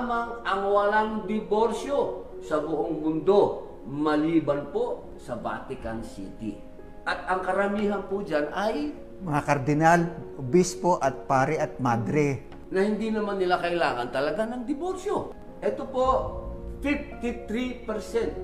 lamang ang walang diborsyo sa buong mundo, maliban po sa Vatican City. At ang karamihan po dyan ay mga kardinal, obispo at pare at madre. na hindi naman nila kailangan talaga ng diborsyo. Ito po, 53%,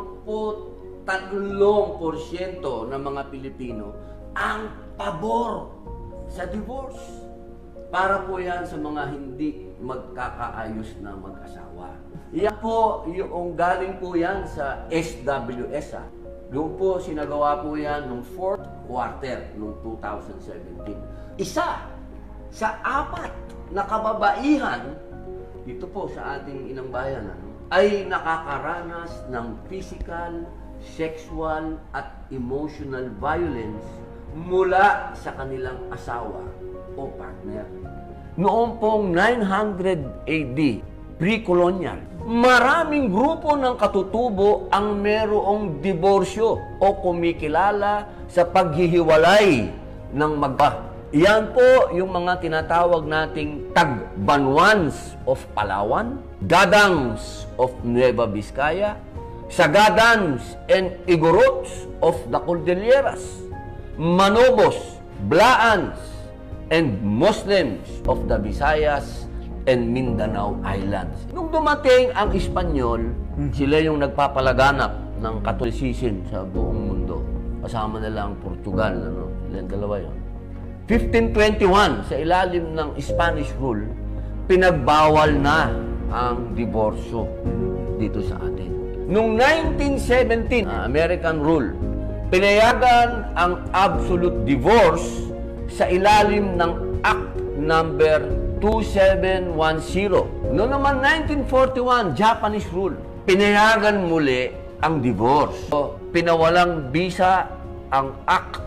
53% ng mga Pilipino ang pabor sa divorce. Para po yan sa mga hindi magkakaayos na mag-asawa. Yan po, yung galing po yan sa SWS. Doon po, sinagawa po yan noong 4th quarter noong 2017. Isa sa 4 na kababaihan, dito po sa ating inang bayan, ay nakakaranas ng physical, sexual, at emotional violence mula sa kanilang asawa o partner. Noong pong 900 AD, pre-colonial, maraming grupo ng katutubo ang merong diborsyo o kumikilala sa paghihiwalay ng magba. Iyan po yung mga tinatawag nating Tagbanuans of Palawan, Dadangs of Nueva Vizcaya, Sagadans and Igorots of the Cordilleras, Manobos, Blaans, and Muslims of the Visayas and Mindanao Islands. Nung dumating ang Espanyol, sila yung nagpapalaganap ng Catholicism sa buong mundo. Kasama nila ang Portugal, sila yung dalawa yun. 1521, sa ilalim ng Spanish rule, pinagbawal na ang diborsyo dito sa atin. Noong 1917, American rule, pinayagan ang absolute divorce sa ilalim ng Act number 2710. Noong naman 1941, Japanese rule, pinayagan muli ang divorce. So, pinawalang bisa ang Act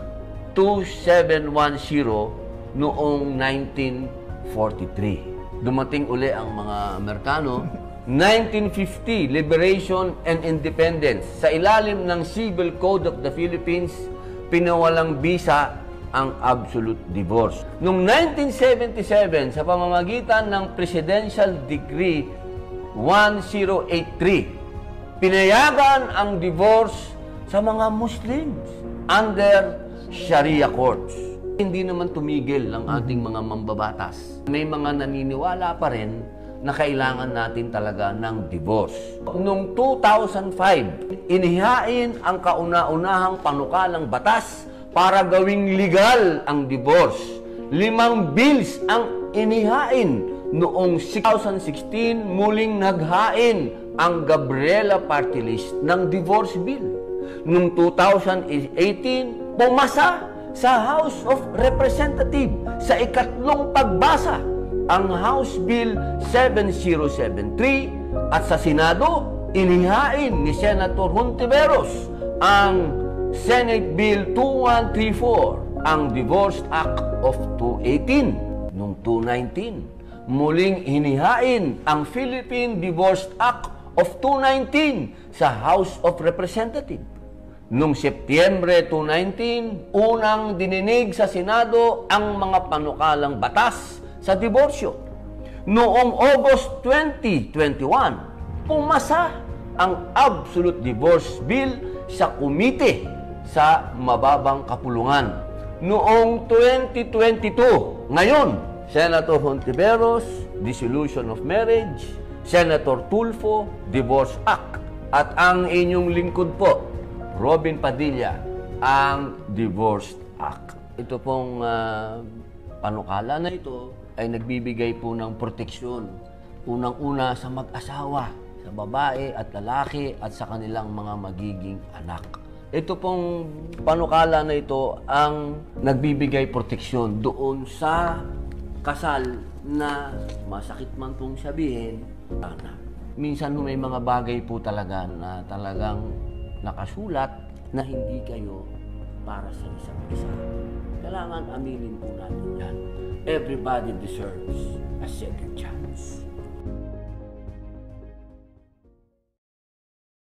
2710 noong 1943. Dumating uli ang mga Amerikano. 1950, Liberation and Independence. Sa ilalim ng Civil Code of the Philippines, pinawalang bisa ang absolute divorce. Noong 1977, sa pamamagitan ng Presidential Decree 1083, pinayagan ang divorce sa mga Muslims under Sharia courts. Hindi naman tumigil ang ating mga mambabatas. May mga naniniwala pa rin na kailangan natin talaga ng divorce. Noong 2005, inihain ang kauna-unahang panukalang batas para gawing legal ang divorce. 5 bills ang inihain. Noong 2016, muling naghain ang Gabriela Party List ng divorce bill. Noong 2018, pumasa sa House of Representatives sa ikatlong pagbasa ang House Bill 7073 at sa Senado, inihain ni Senator Hontiveros ang Senate Bill 2134, ang Divorce Act of 2018. Noong 2019, muling inihain ang Philippine Divorce Act of 2019 sa House of Representatives. Noong Setyembre 2019, unang dininig sa Senado ang mga panukalang batas sa diborsyo. Noong August 2021, pumasa ang Absolute Divorce Bill sa komite sa mababang kapulungan. Noong 2022, ngayon, Senator Hontiveros, Dissolution of Marriage, Senator Tulfo, Divorce Act, at ang inyong lingkod po, Robin Padilla, ang Divorce Act. Ito pong panukala na ito ay nagbibigay po ng proteksyon, unang-una sa mag-asawa, sa babae at lalaki at sa kanilang mga magiging anak. Ito pong panukala na ito ang nagbibigay proteksyon doon sa kasal na masakit man pong sabihin, anak. Minsan may mga bagay po talaga na talagang nakasulat na hindi kayo para sa isang isa. Kailangan aminin po natin yan. Everybody deserves a second chance.